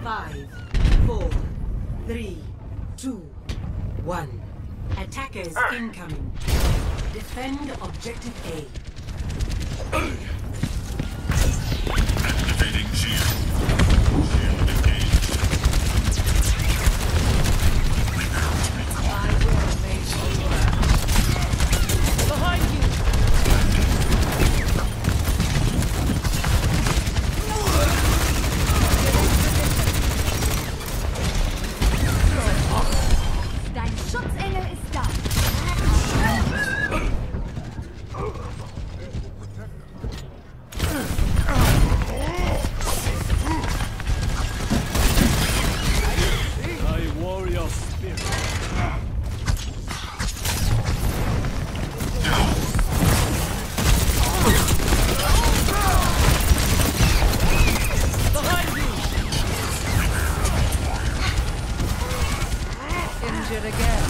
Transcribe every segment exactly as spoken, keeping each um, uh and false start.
Five, four, three, two, one. Attackers incoming. Defend objective A. Activating shield. Shield engaged. Repairs required. Behind you! Dein Schutzengel ist da. My warrior spirit. Behind you! Injured again.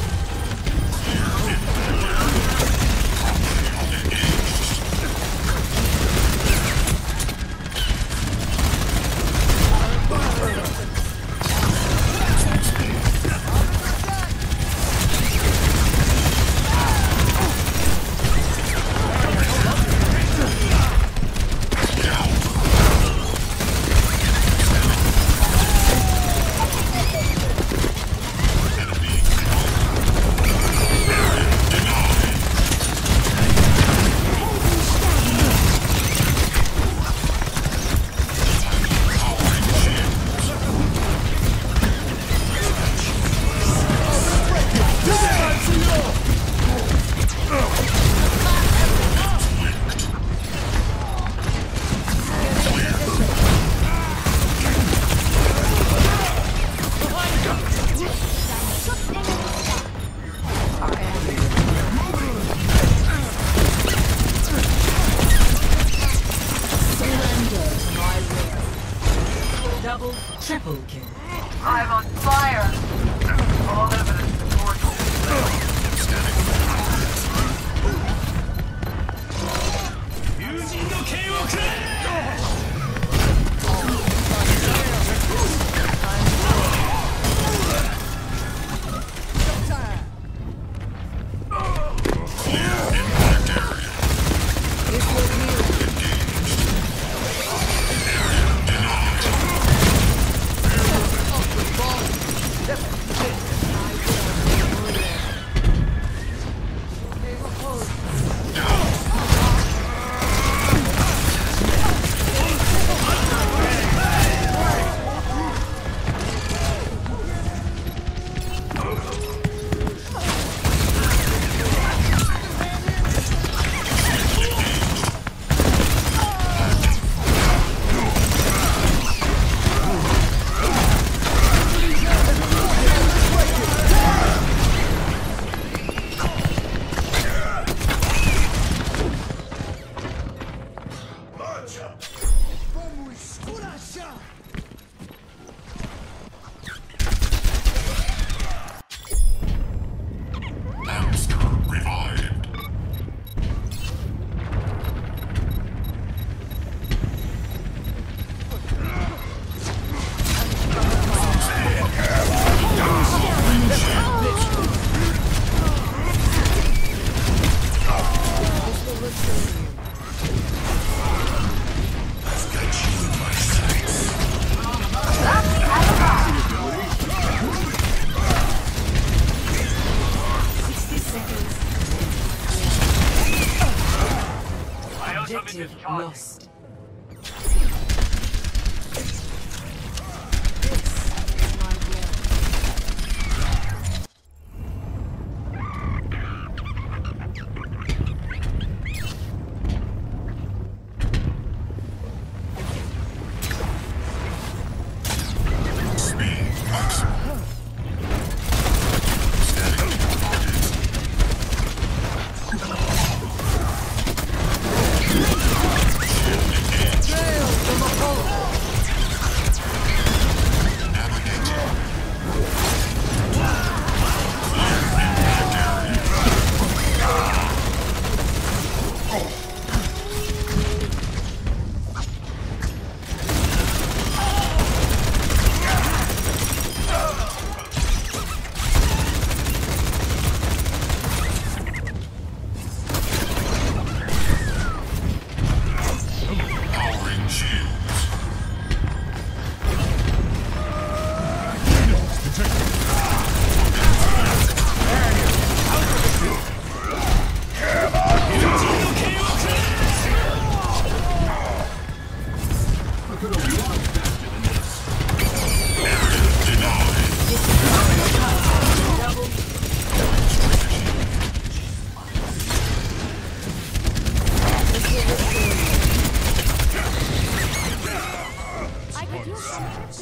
Double, triple kill. I'm on fire! All evidence supports Using the K O K! Impact area. This will heal. Engaged. Area denied.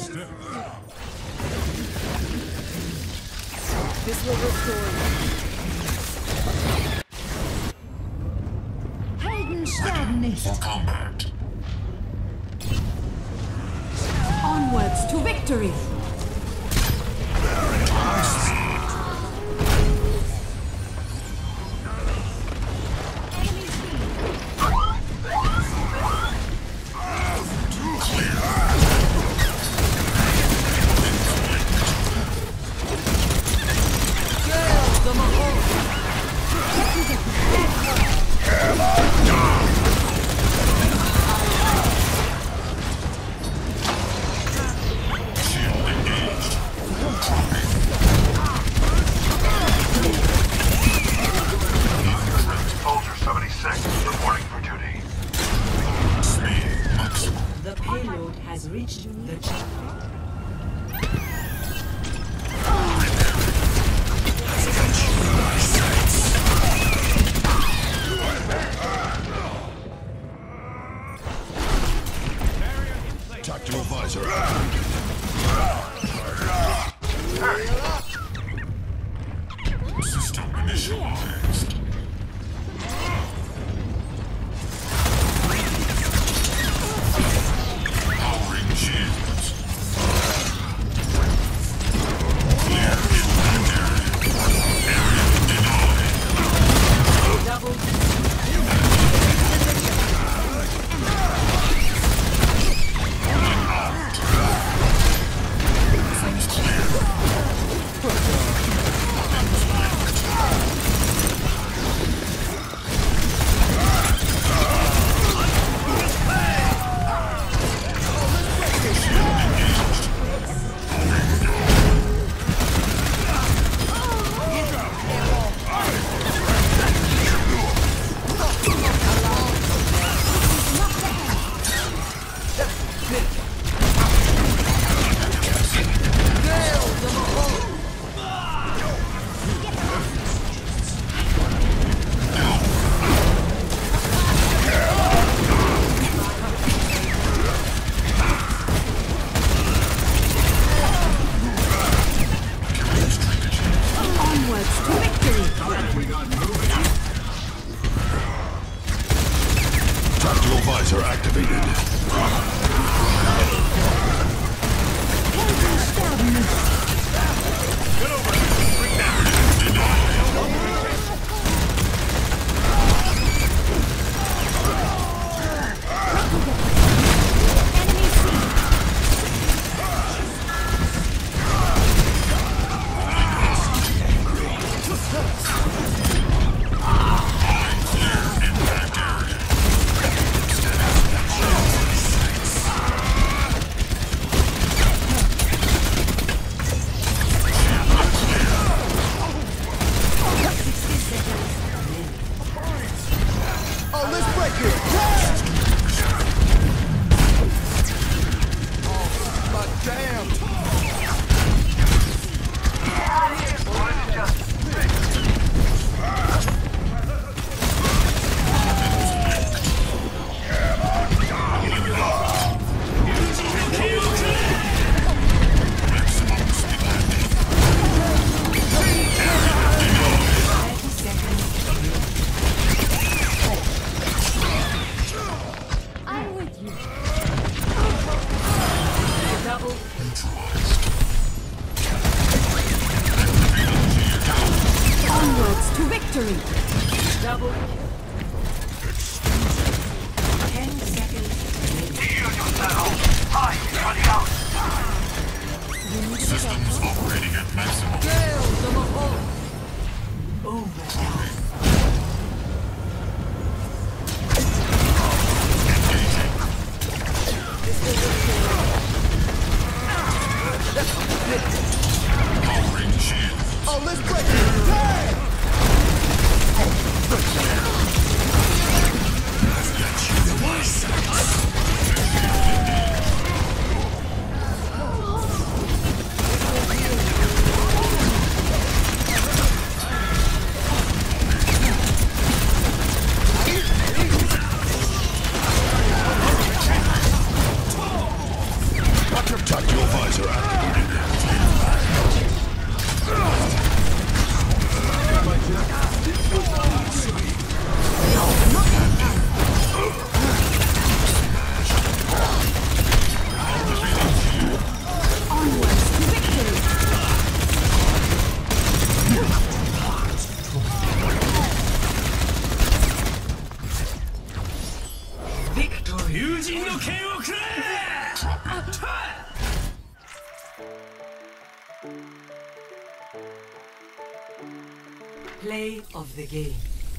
This will restore you. Helden sterben nicht. For combat. Onwards to victory. Soldier seventy-six, reporting for duty. Speed maximum. The payload has reached the chip. Tactical visor. System initialized. Powering shields. Clear impact area. Area denied. Double Onwards to victory. Tactical visor activated. Helden sterben nicht. Enemy seen. Impact area. Oh, let's break it! Oh, my damn! What is it just? I'm with you. double Onwards to victory. double ten seconds. Shield yourself! Time is running out! Systems operating at maximum. Overdrive. Powering shields. Oh, let's break it! Damn! Tactical visor. Victory. Play of the game.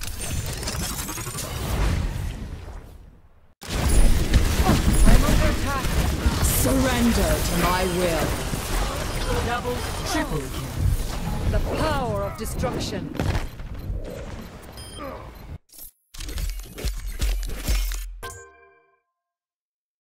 I'm under attack. Surrender to my will. Double, triple kill. The power of destruction.